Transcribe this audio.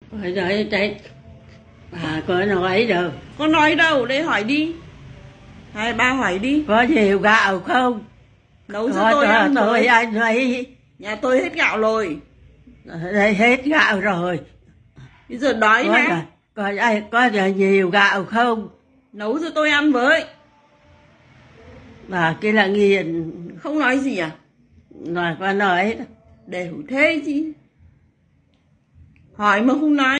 Rồi đấy, bà có nói đâu. Có nói đâu, đây hỏi đi. Hai ba hỏi đi. Có nhiều gạo không? Nấu cho tôi ăn tôi với. ăn ấy. Nhà tôi hết gạo rồi. Đây hết gạo rồi. Bây giờ đói mà. Có nhiều gạo không? Nấu cho tôi ăn với. Bà kia là nghiền. Không nói gì à? Nói có nói. Đều thế chứ. Hỏi mà không nói.